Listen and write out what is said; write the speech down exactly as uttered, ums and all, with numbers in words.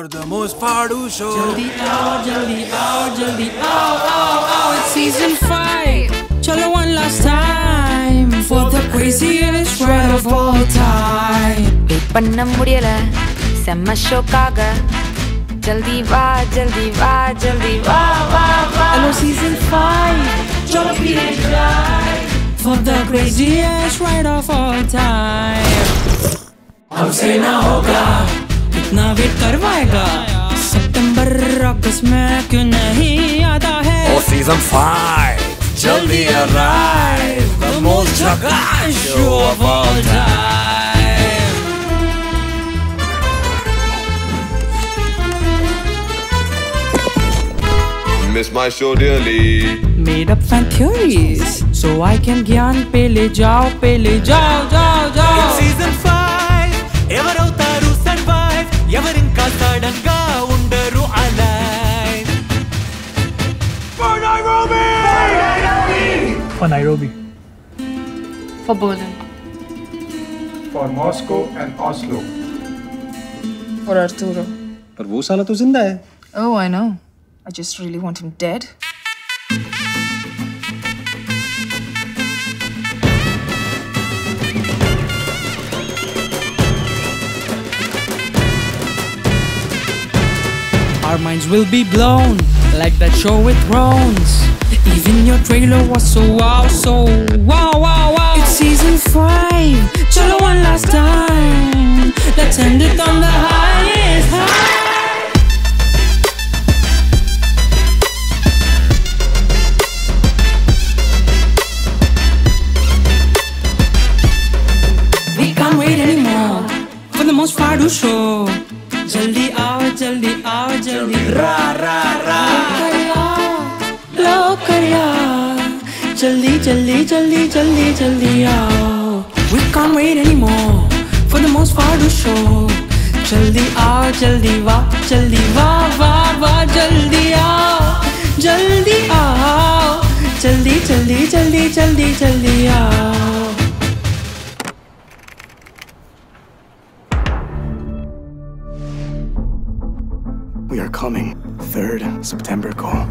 for the most Fadu show. Jaldi aao, jaldi aao, jaldi aao, aao, aao. It's season five. Chalo one last time for the craziest ride of all time. Wait panna mudiyala, semma shokkaga. Jaldi va, jaldi va, jaldi va, va, va. Hello season five. Chalo period ride for the craziest ride of all time. हमसे ना होगा, कितना wait करवाएगा? सितंबर अगस्त में क्यों नहीं आता है? Oh season five, jaldi arrive, the most Jugaad show of all time. Miss my show dearly. Made up fan theories, so I can gyan pe le jao, pe le jao, jao, jao. It's season five, evaravaru survive, evarinka sadanga undaru alive. For Nairobi! For Nairobi. For Berlin. For Moscow and Oslo. For Arturo. पर वो साला तो जिंदा है. Oh, I know. I just really want him dead. Our minds will be blown like that show with thrones. Even your trailer was so wow, so wow, wow, wow. It's season five. Chalo one last time. Let's end it on the highest high. We can't wait anymore for the most Fadu show. Jaldi aao, jaldi aao, jaldi ra ra ra. Lo kariya, jaldi jaldi jaldi jaldi jaldi aao. We can't wait anymore for the most Fadu show. Jaldi aao, jaldi va, jaldi va va va, jaldi aao, jaldi aao, jaldi jaldi jaldi jaldi jaldi aao. We are coming. third September को.